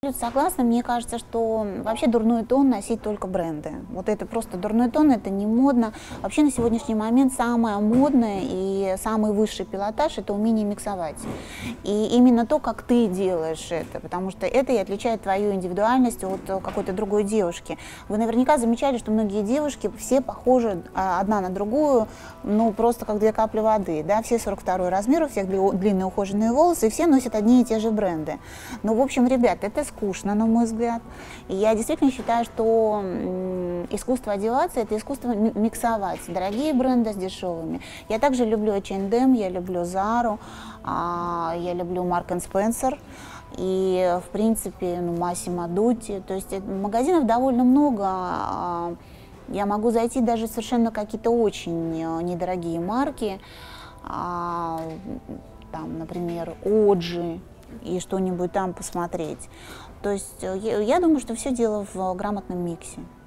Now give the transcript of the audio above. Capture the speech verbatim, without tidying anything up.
абсолютно согласна. Мне кажется, что вообще дурной тон носить только бренды. Вот это просто дурной тон, это не модно. Вообще на сегодняшний момент самое модное и самый высший пилотаж — это умение миксовать. И именно то, как ты делаешь это, потому что это и отличает твою индивидуальность от какой-то другой девушки. Вы наверняка замечали, что многие девушки все похожи одна на другую, ну просто как две капли воды, да, все сорок второй размер, у всех длинные ухоженные волосы, и все носят одни и те же бренды. Ну, в общем, ребят, это скучно, на мой взгляд. И я действительно считаю, что искусство одеваться — это искусство миксовать дорогие бренды с дешевыми. Я также люблю эйч энд эм, я люблю Зару, я люблю Марк энд Спенсер. И, в принципе, ну, Массимо Дутти. То есть магазинов довольно много. Я могу зайти даже в совершенно какие-то очень недорогие марки. Там, например, Оджи, и что-нибудь там посмотреть. То есть я, я думаю, что все дело в грамотном миксе.